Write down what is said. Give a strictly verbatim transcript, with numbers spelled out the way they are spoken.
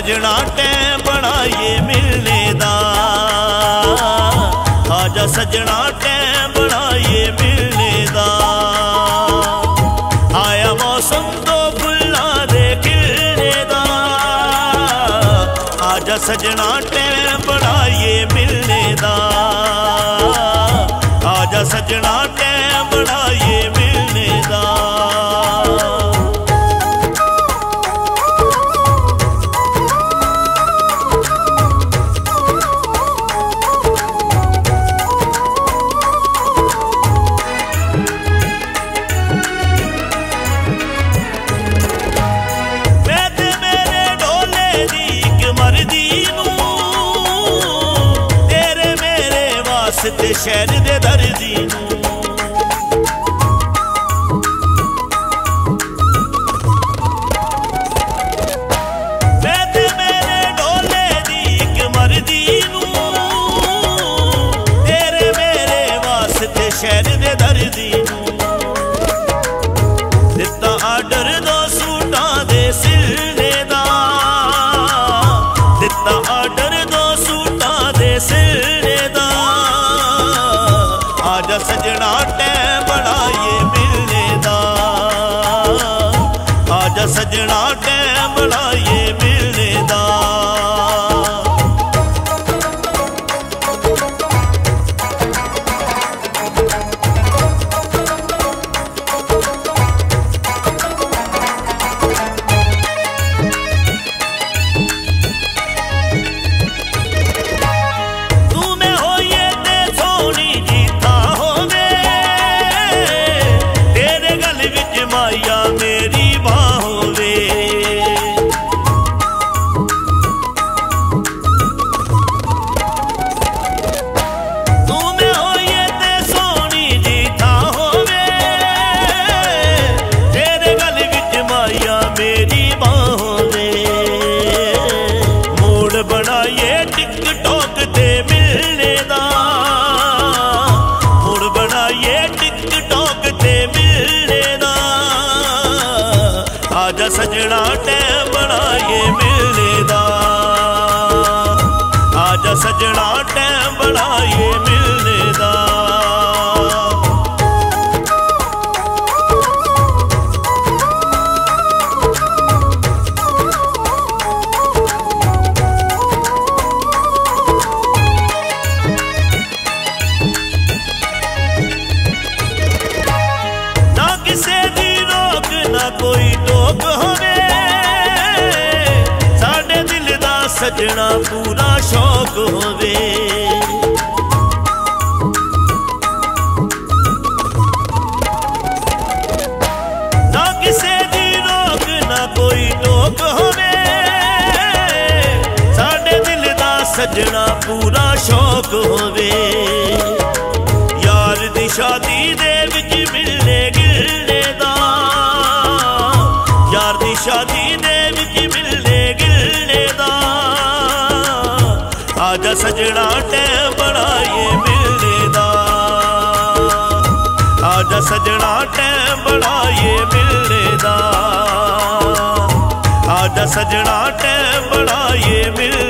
सजना टैम बड़ा ये मिलने दा, आजा सजना टैम बड़ा ये मिलने दा। आया मौसम तो फुल्ला दे खिलने दा, आजा सजना टैम बड़ा ये मिलने दा, आजा सजना टैम बड़ा ये मिलने दा। ते शहर दे दर्दी मैं ते मेरे डोले दी एक मर्दी नू, तेरे मेरे वास्ते शहर दे दर्दी नू। दिता आर्डर दो सूटां दे सिलने दा, दिता आर्डर दो सूटां दे सिलने दा। आजा सजना टैम बड़ा ये मिलने दा, आजा सजना टैम बड़ा ये मिलने दा। आजा सजना टैम बड़ा ये मिलने दा, आजा सजना टैम बड़ा ये मिलने दा। ना किसे दी रोक ना कोई टोक होवे, साडे दिल दा सजना पूरा शौक होवे। ना किसे दी रोक ना कोई टोक होवे, साडे दिल दा सजना पूरा शौक होवे। यार दी शादी दे विच मिलने गिलने दा, यार दी शादी दे विच मिलने गिलने दा। आजा सजना टैम बड़ा ये मिलने दा, आजा सजना टैम बड़ा ये मिलने दा, आजा सजना टैम बड़ा ये मिलने